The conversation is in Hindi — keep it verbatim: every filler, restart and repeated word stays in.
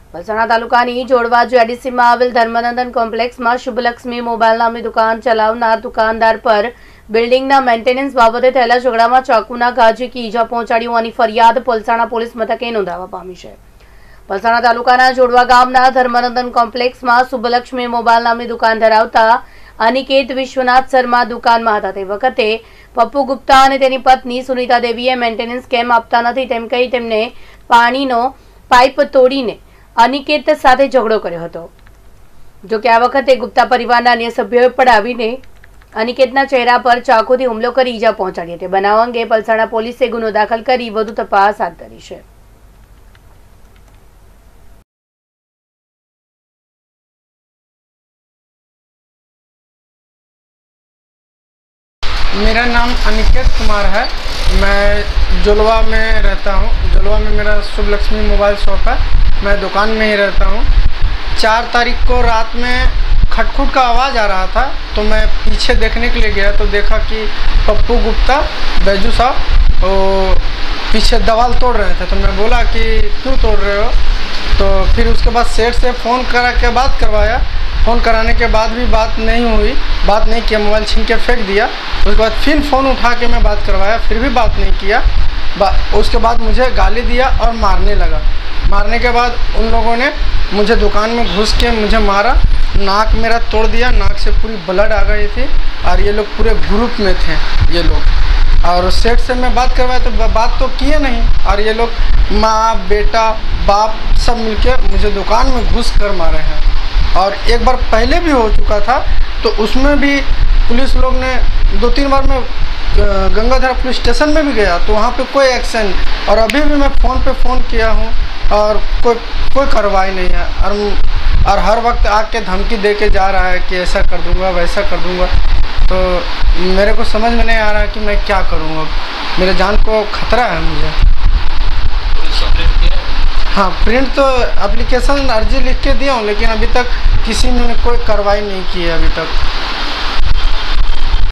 પલસાણા તાલુકાની જોડવા જેડીસીમાં આવેલ ધર્મનંદન કોમ્પ્લેક્સમાં શુભલક્ષ્મી મોબાઈલ નામની દુકાન ચલાવનાર દુકાનદાર પર બિલ્ડિંગના મેન્ટેનન્સ બાબતે થયેલા ઝઘડામાં ચાકુના ઘા ઝીકી ઈજા પહોંચાડી હોવાની ફરિયાદ પલસાણા પોલીસ મથકે નોંધાવા પામી છે। પલસાણા તાલુકાના જોડવા ગામના ધર્મનંદન કોમ્પ્લેક્સમાં શુભલક્ષ્મી મોબાઈલ નામની દુકાન ધરાવતા અનિકેત વિશ્વનાથ શર્મા દુકાનમાં હતા। તે વખતે પપ્પુ ગુપ્તા અને તેની પત્ની સુનીતા દેવીએ મેન્ટેનન્સ કેમ આપતા નથી તેમ કહી તેમને પાણીનો પાઇપ તોડીને અનિકેત સાથે ઝઘડો કર્યો હતો। જો કે આ વખતે ગુપ્તા પરિવારના અન્ય સભ્યોએ પણ આવીને અનિકેતના ચહેરા પર ચાકુથી હુમલો કરી ઈજા પહોંચાડી હતી। બનાવ અંગે પલસાણા પોલીસે ગુનો દાખલ કરી વધુ તપાસ હાથ ધરી છે। मेरा नाम अनिकेत कुमार है। मैं जुलवा में रहता हूँ। जुलवा में मेरा शुभ लक्ष्मी मोबाइल शॉप है। मैं दुकान में ही रहता हूँ। चार तारीख को रात में खटखुट का आवाज़ आ रहा था तो मैं पीछे देखने के लिए गया तो देखा कि पप्पू गुप्ता बैजू साहब वो पीछे दीवार तोड़ रहे थे। तो मैं बोला कि क्यों तोड़ रहे हो, तो फिर उसके बाद सेठ से फ़ोन करा के बात करवाया। फ़ोन कराने के बाद भी बात नहीं हुई, बात नहीं किया, मोबाइल छीन के फेंक दिया। उसके बाद फिर फ़ोन उठा के मैं बात करवाया, फिर भी बात नहीं किया। उसके बाद मुझे गाली दिया और मारने लगा। मारने के बाद उन लोगों ने मुझे दुकान में घुस के मुझे मारा, नाक मेरा तोड़ दिया, नाक से पूरी ब्लड आ गई थी। और ये लोग पूरे ग्रुप में थे ये लोग। और सेठ से मैं बात करवाया तो बात तो किए नहीं, और ये लोग माँ बेटा बाप सब मिलके मुझे दुकान में घुस कर मारे हैं। और एक बार पहले भी हो चुका था तो उसमें भी पुलिस लोग ने दो तीन बार मैं गंगाधर पुलिस स्टेशन में भी गया तो वहाँ पे कोई एक्शन, और अभी भी मैं फ़ोन पे फ़ोन किया हूँ और कोई कोई कार्रवाई नहीं है। और और हर वक्त आके धमकी दे के जा रहा है कि ऐसा कर दूँगा वैसा कर दूँगा। तो मेरे को समझ में नहीं आ रहा है कि मैं क्या करूँगा। मेरे जान को खतरा है मुझे। हाँ, प्रिंट तो एप्लीकेशन अर्जी लिख के दिया हूँ लेकिन अभी तक किसी ने कोई कार्रवाई नहीं की है अभी तक।